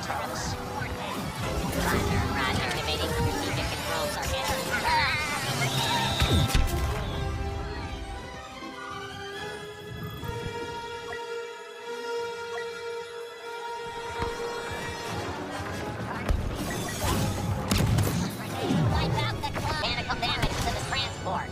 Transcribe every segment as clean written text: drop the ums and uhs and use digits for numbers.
Talos. Roger. Activating strategic control circuit. Wipe out the club. Mechanical damage to the transport.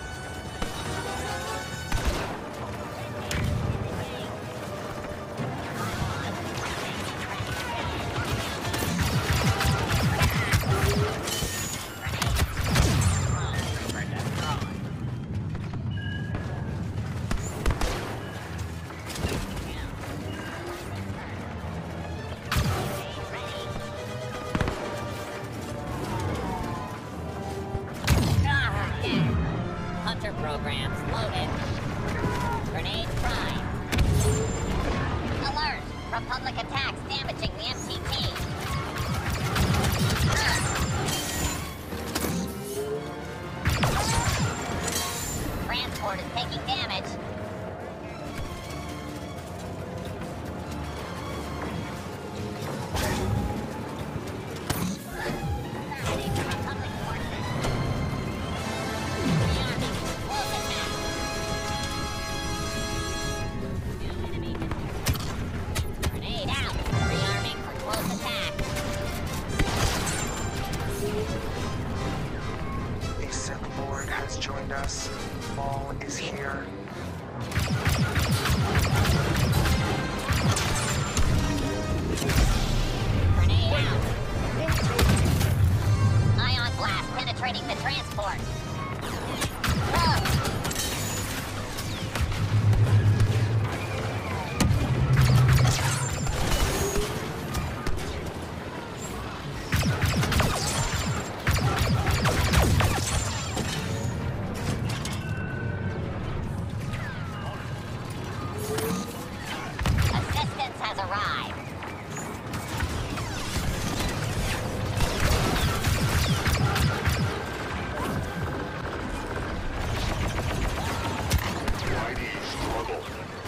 Hunter programs loaded. Grenade prime. Alert! Republic attacks damaging the MTT. Transport is taking damage. Grenade out. Rearming for close attack. A Sith Lord has joined us. Maul is here. Grenade out. Ion blast penetrating the transport. Whoa. Assistance has arrived. Mighty struggle.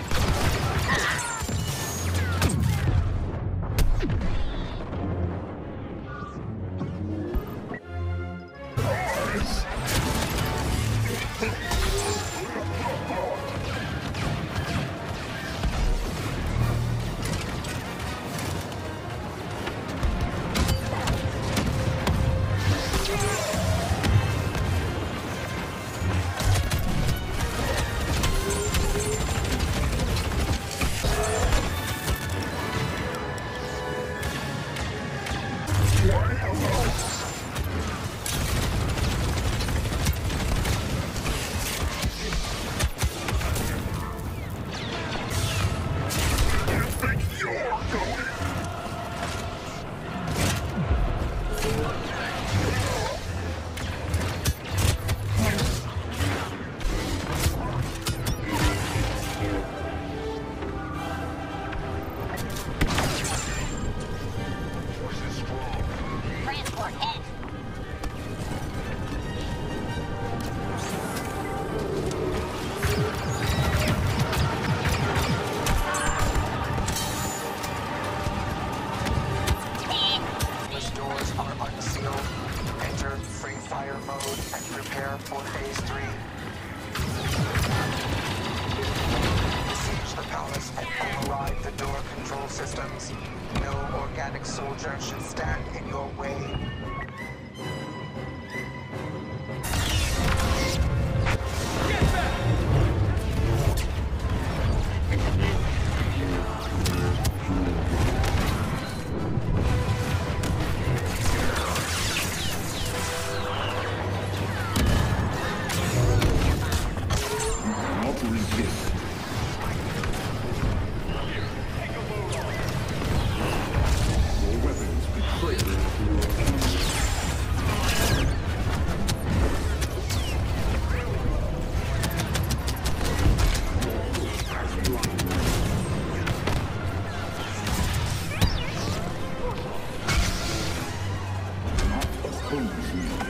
Transport hit. The doors are unsealed. Enter free fire mode and prepare for phase 3. Besiege the palace and override the door control systems. No organic soldier should stand in your way. Not to resist. Your weapons betray you. Not oppose me.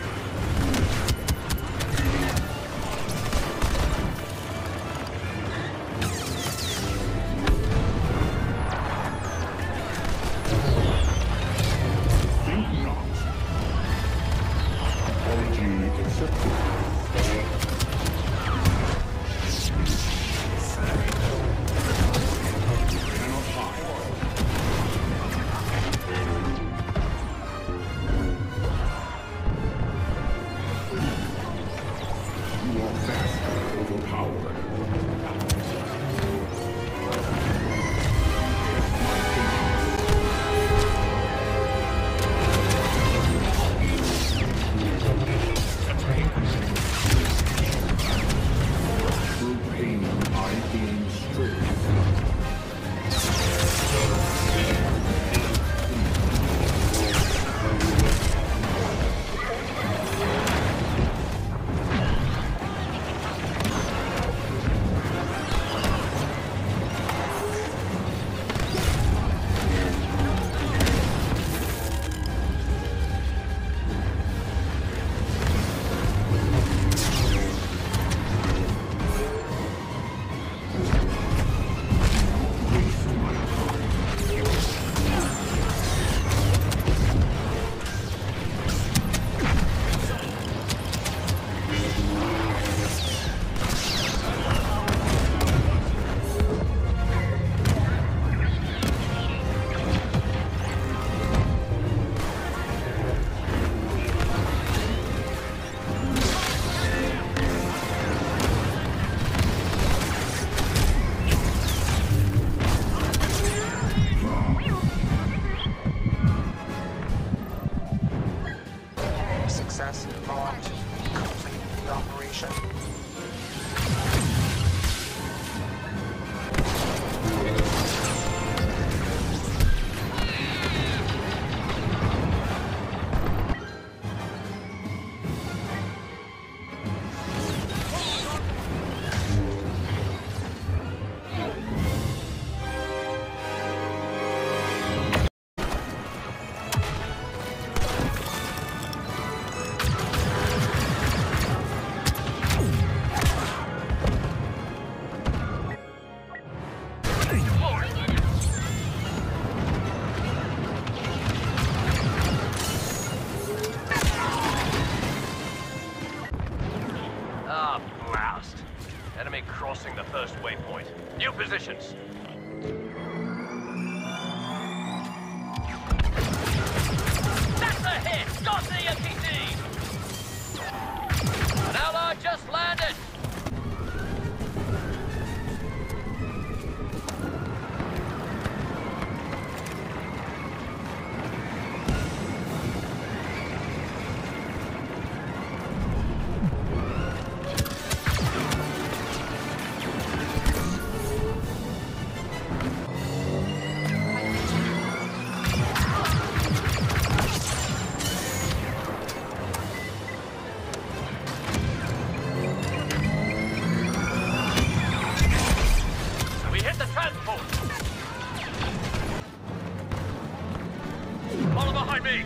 Follow behind me!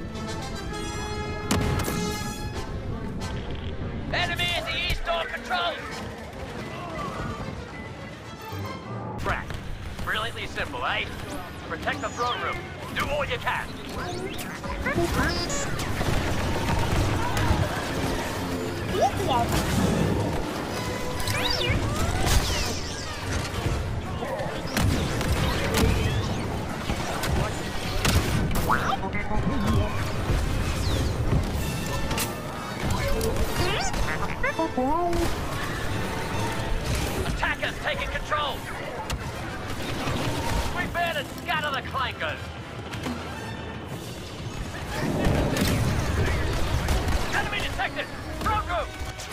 Enemy at the east door controls! Track. Brilliantly simple, eh? Protect the throne room. Do all you can. Attackers taking control! Prepare to scatter the clankers! Enemy detected! Front room!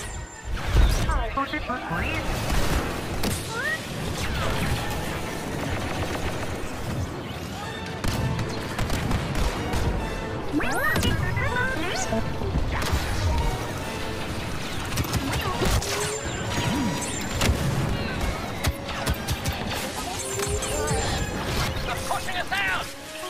They're pushing us out!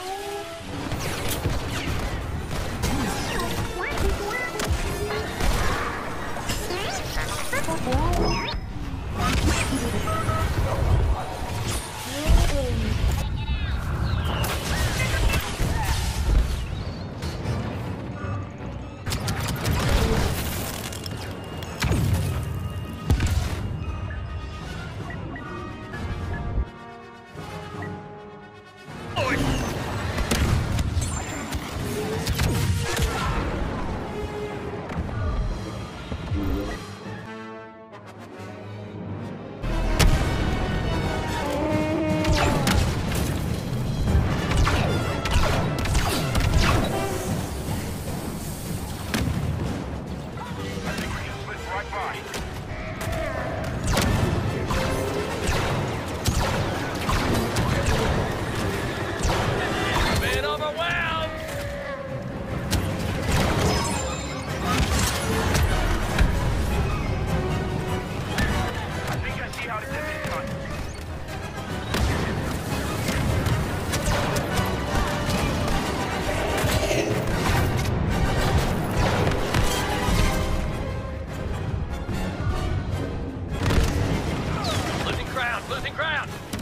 Been overwhelmed! I think I see how to get this done. Losing ground, losing ground!